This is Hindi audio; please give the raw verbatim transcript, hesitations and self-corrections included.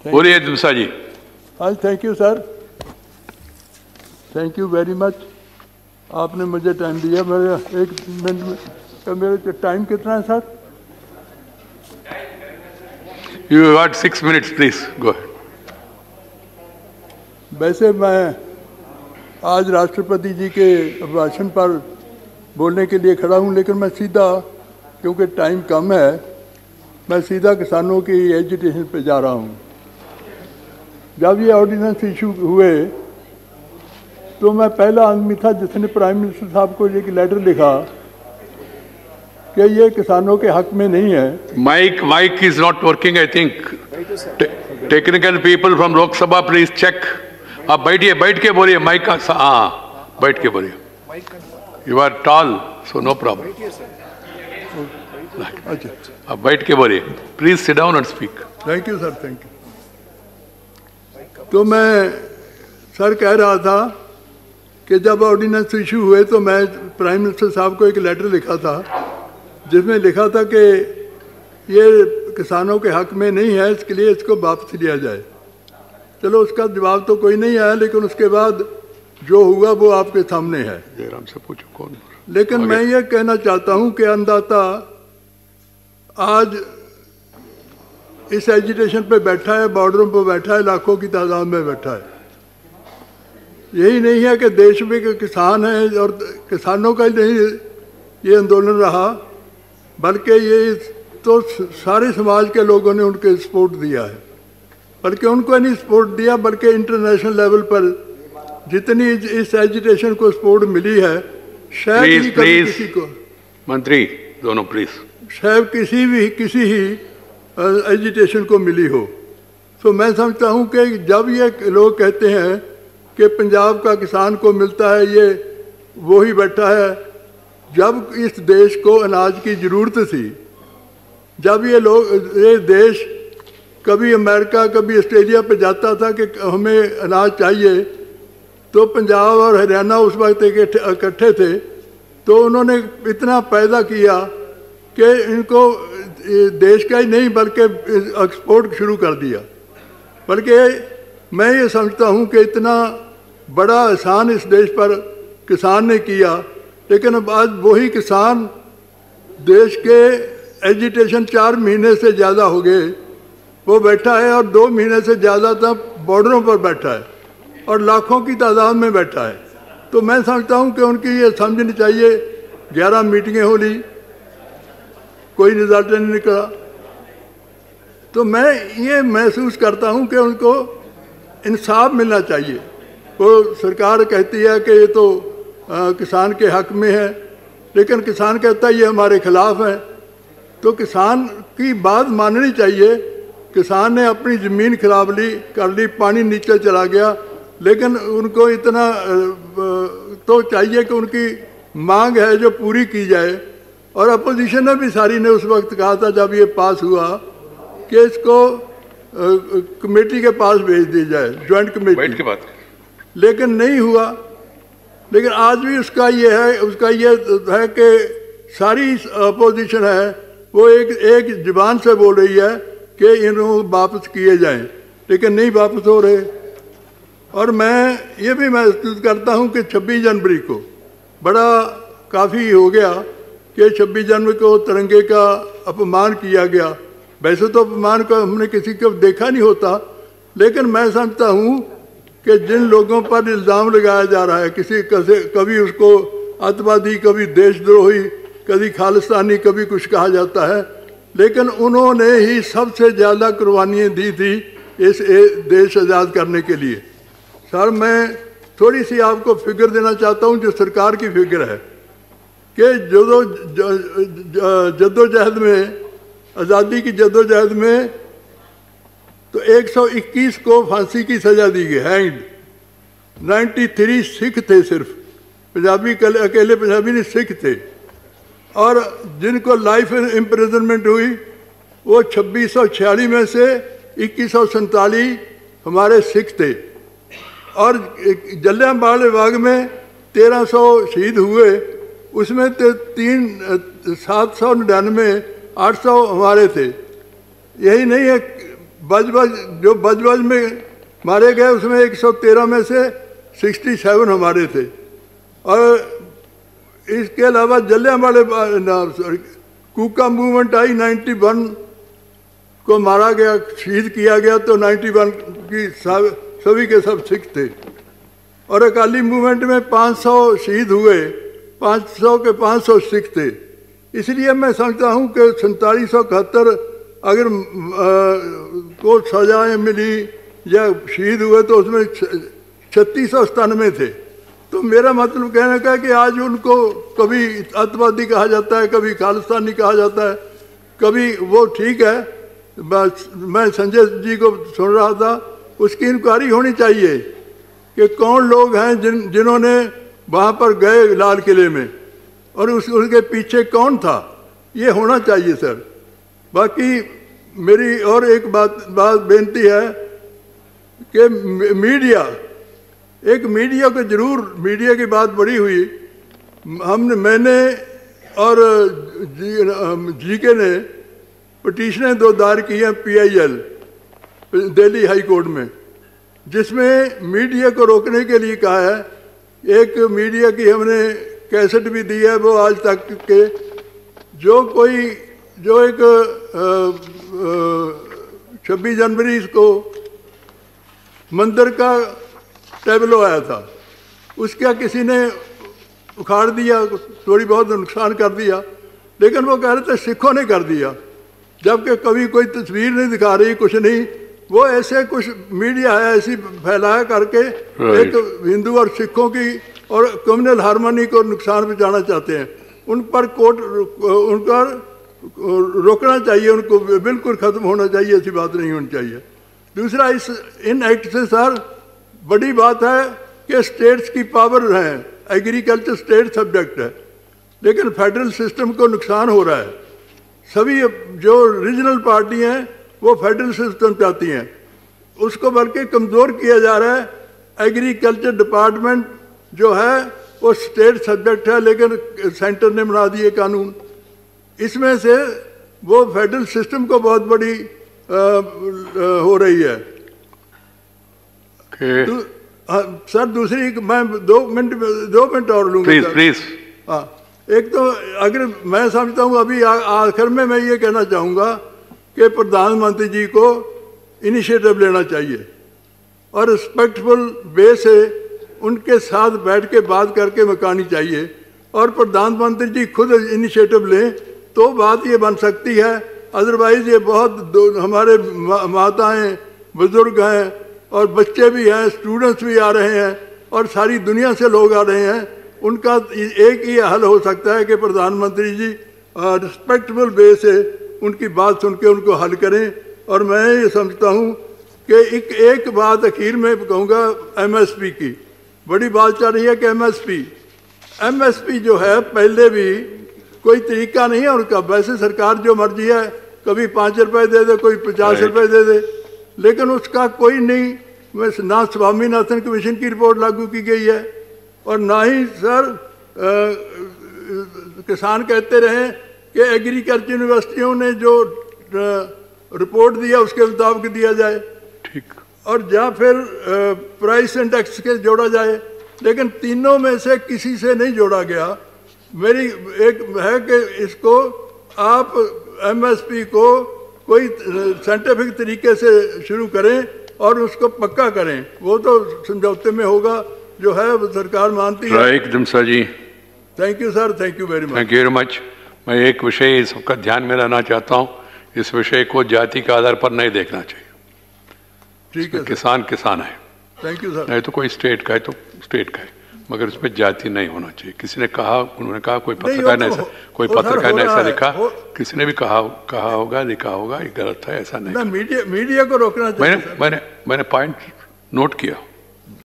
बोलिए धुमसा जी। हाँ, thank you sir, thank you very much. आपने मुझे टाइम दिया। मेरे एक मिनट में मेरे टाइम कितना है sir? You got six minutes please go. वैसे मैं आज राष्ट्रपति जी के भाषण पर बोलने के लिए खड़ा हूँ, लेकिन मैं सीधा, क्योंकि टाइम कम है, मैं सीधा किसानों की एजुटेशन पे जा रहा हूँ। जब ये ऑर्डिनेंस इशू हुए तो मैं पहला आदमी था जिसने प्राइम मिनिस्टर साहब को एक लेटर लिखा कि ये किसानों के हक में नहीं है। Mic mic is not working I think. Technical people from Lok Sabha please check. आप बैठिए, बैठ के बोलिए। माइक का हाँ, बैठ के बोलिए। You are tall so no problem. अच्छा, आप बैठ के बोलिए। Please sit down and speak. Thank you sir, thank you. तो मैं सर कह रहा था कि जब ऑर्डिनेंस इशू हुए तो मैं प्राइम मिनिस्टर साहब को एक लेटर लिखा था जिसमें लिखा था कि ये किसानों के हक में नहीं है, इसके लिए इसको वापस लिया जाए। चलो, उसका जवाब तो कोई नहीं आया, लेकिन उसके बाद जो हुआ वो आपके सामने है। जयराम से पूछो कौन। लेकिन मैं ये कहना चाहता हूँ कि अन्नदाता आज इस एजिटेशन पे बैठा है, बॉर्डरों पे बैठा है, लाखों की तादाद में बैठा है। यही नहीं है कि देश में के किसान हैं और किसानों का ही नहीं ये आंदोलन रहा, बल्कि ये तो सारे समाज के लोगों ने उनके सपोर्ट दिया है। बल्कि उनको नहीं सपोर्ट दिया, बल्कि इंटरनेशनल लेवल पर जितनी इस एजिटेशन को सपोर्ट मिली है, शायद ही कभी किसी को, मंत्री दोनों प्लीज, शायद किसी भी किसी ही एजिटेशन को मिली हो। तो मैं समझता हूँ कि जब ये लोग कहते हैं कि पंजाब का किसान को मिलता है, ये वो ही बैठा है। जब इस देश को अनाज की ज़रूरत थी, जब ये लोग ये देश कभी अमेरिका कभी ऑस्ट्रेलिया पे जाता था कि हमें अनाज चाहिए, तो पंजाब और हरियाणा उस वक्त इकट्ठे थे, तो उन्होंने इतना पैदा किया कि इनको देश का ही नहीं बल्कि एक्सपोर्ट शुरू कर दिया। बल्कि मैं ये समझता हूँ कि इतना बड़ा एहसान इस देश पर किसान ने किया, लेकिन अब आज वही किसान देश के एजिटेशन चार महीने से ज़्यादा हो गए वो बैठा है, और दो महीने से ज़्यादा तक बॉर्डरों पर बैठा है और लाखों की तादाद में बैठा है। तो मैं समझता हूँ कि उनकी ये समझनी चाहिए। ग्यारह मीटिंगें हो ली, कोई रिजल्ट नहीं निकला। तो मैं ये महसूस करता हूँ कि उनको इंसाफ मिलना चाहिए। वो सरकार कहती है कि ये तो आ, किसान के हक में है, लेकिन किसान कहता है ये हमारे खिलाफ है। तो किसान की बात माननी चाहिए। किसान ने अपनी ज़मीन खराब ली कर ली, पानी नीचे चला गया, लेकिन उनको इतना तो चाहिए कि उनकी मांग है जो पूरी की जाए। और अपोजिशन ने भी सारी ने उस वक्त कहा था जब ये पास हुआ कि इसको कमेटी के पास भेज दी जाए, ज्वाइंट कमेटी के बाद, लेकिन नहीं हुआ। लेकिन आज भी उसका ये है उसका ये है कि सारी अपोजिशन है वो एक एक जुबान से बोल रही है कि इनको वापस किए जाएं, लेकिन नहीं वापस हो रहे। और मैं ये भी महसूस करता हूँ कि छब्बीस जनवरी को बड़ा काफ़ी हो गया कि छब्बीस जनवरी को तिरंगे का अपमान किया गया। वैसे तो अपमान को हमने किसी को देखा नहीं होता, लेकिन मैं समझता हूँ कि जिन लोगों पर इल्ज़ाम लगाया जा रहा है, किसी कभी उसको अतवादी, कभी देशद्रोही, कभी खालिस्तानी, कभी कुछ कहा जाता है, लेकिन उन्होंने ही सबसे ज़्यादा कुर्बानियाँ दी थी इस देश आज़ाद करने के लिए। सर, मैं थोड़ी सी आपको फिगर देना चाहता हूँ जो सरकार की फिगर है कि जदो जद्दोजहद में, आज़ादी की जद्दोजहद में तो एक सौ इक्कीस को फांसी की सज़ा दी गई, हैंग्ड। तिरानवे सिख थे, सिर्फ पंजाबी, अकेले पंजाबी नहीं सिख थे। और जिनको लाइफ इम्प्रिजनमेंट हुई वो छब्बीस सौ छियालीस में से इक्कीस सौ सैंतालीस हमारे सिख थे। और जलियांवाला बाग में तेरह सौ शहीद हुए, उसमें तो तीन सात सौ निन्यानवे आठ सौ हमारे थे। यही नहीं है, बजबज जो बजबज में मारे गए उसमें एक सौ तेरह में से सड़सठ हमारे थे, और इसके अलावा जलियांवाले कूका मूवमेंट आई, इक्यानवे को मारा गया, शहीद किया गया, तो इक्यानवे की सभी के सब सिख थे। और अकाली मूवमेंट में पाँच सौ शहीद हुए, पाँच सौ के पाँच सौ सिख थे। इसलिए मैं समझता हूँ कि सैंतालीस सौ इकहत्तर अगर आ, को सजाएं मिली या शहीद हुए तो उसमें छत्तीस सौ सतानवे थे। तो मेरा मतलब कहने का है कि आज उनको कभी अतवादी कहा जाता है, कभी खालिस्तानी कहा जाता है, कभी वो ठीक है। मैं संजय जी को सुन रहा था, उसकी इंक्वायरी होनी चाहिए कि कौन लोग हैं जिन जिन्होंने वहाँ पर गए लाल किले में, और उस उसके पीछे कौन था, ये होना चाहिए सर। बाकी मेरी और एक बात बात बेनती है कि मीडिया, एक मीडिया को जरूर, मीडिया की बात बड़ी हुई, हमने मैंने और जी, जी के ने पिटीशनें दो दायर की हैं P I L Delhi high court में, जिसमें मीडिया को रोकने के लिए कहा है। एक मीडिया की हमने कैसेट भी दी है, वो आज तक के जो कोई जो एक छब्बीस जनवरी को मंदिर का टैबलो आया था, उसका किसी ने उखाड़ दिया, थोड़ी बहुत नुकसान कर दिया, लेकिन वो कह रहे थे सिखों ने कर दिया, जबकि कभी कोई तस्वीर नहीं दिखा रही, कुछ नहीं। वो ऐसे कुछ मीडिया है ऐसी फैलाया करके एक हिंदू और सिखों की और कम्युनल हार्मनी को नुकसान पहुंचाना चाहते हैं। उन पर कोर्ट उनका रोकना चाहिए, उनको बिल्कुल ख़त्म होना चाहिए, ऐसी बात नहीं होनी चाहिए। दूसरा, इस इन एक्ट से सर बड़ी बात है कि स्टेट्स की पावर है, एग्रीकल्चर स्टेट सब्जेक्ट है, लेकिन फेडरल सिस्टम को नुकसान हो रहा है। सभी जो रीजनल पार्टी हैं वो फेडरल सिस्टम चाहती हैं, उसको बल्कि कमज़ोर किया जा रहा है। एग्रीकल्चर डिपार्टमेंट जो है वो स्टेट सब्जेक्ट है, लेकिन सेंटर ने बना दिए कानून। इसमें से वो फेडरल सिस्टम को बहुत बड़ी आ, आ, हो रही है। okay. दू, आ, सर दूसरी, मैं दो मिनट दो मिनट और लूँगा प्लीज प्लीज। हाँ, एक तो अगर मैं समझता हूँ अभी आखिर में मैं ये कहना चाहूँगा कि प्रधानमंत्री जी को इनिशिएटिव लेना चाहिए और रिस्पेक्टफुल वे से उनके साथ बैठ के बात करके मकानी चाहिए, और प्रधानमंत्री जी खुद इनिशिएटिव लें तो बात ये बन सकती है। अदरवाइज ये बहुत हमारे मा, माताएं बुजुर्ग हैं और बच्चे भी हैं, स्टूडेंट्स भी आ रहे हैं और सारी दुनिया से लोग आ रहे हैं। उनका एक ही हल हो सकता है कि प्रधानमंत्री जी रिस्पेक्टफुल वे से उनकी बात सुन के उनको हल करें। और मैं ये समझता हूँ कि एक एक बात आखिर में कहूँगा एम एस पी की, बड़ी बात चल रही है कि M S P M S P जो है पहले भी कोई तरीका नहीं है उनका। वैसे सरकार जो मर्जी है, कभी पाँच रुपए दे दे, कोई पचास रुपए दे दे, लेकिन उसका कोई नहीं। ना स्वामीनाथन कमीशन की रिपोर्ट लागू की गई है और ना ही सर आ, किसान कहते रहे कि एग्रीकल्चर यूनिवर्सिटियों ने जो रिपोर्ट दिया उसके मुताबिक दिया जाए, ठीक, और या फिर प्राइस इंडेक्स के जोड़ा जाए, लेकिन तीनों में से किसी से नहीं जोड़ा गया। मेरी एक है कि इसको आप एम एस पी को कोई साइंटिफिक तरीके से शुरू करें और उसको पक्का करें, वो तो समझौते में होगा जो है वो सरकार मानती है। Right Dhamsa ji, thank you sir, thank you very much. Thank you very much. मैं एक विषय सबका ध्यान में लाना चाहता हूँ, इस विषय को जाति के आधार पर नहीं देखना चाहिए। ठीक है, किसान किसान है, थैंक यू सर। नहीं तो कोई स्टेट का है तो स्टेट का है, मगर उसमें जाति नहीं होना चाहिए। किसी ने कहा, उन्होंने कहा, कोई पत्रकार ने ऐसा कोई पत्रकार ने ऐसा लिखा, किसी ने भी कहा कहा होगा, लिखा होगा, ये गलत है, ऐसा नहीं। मीडिया मीडिया को रोकना चाहिए। मैंने मैंने मैंने पॉइंट नोट किया।